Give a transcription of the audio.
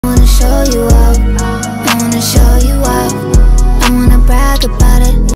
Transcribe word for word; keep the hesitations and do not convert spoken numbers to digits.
wanna show you up, I wanna show you up, I wanna brag about it.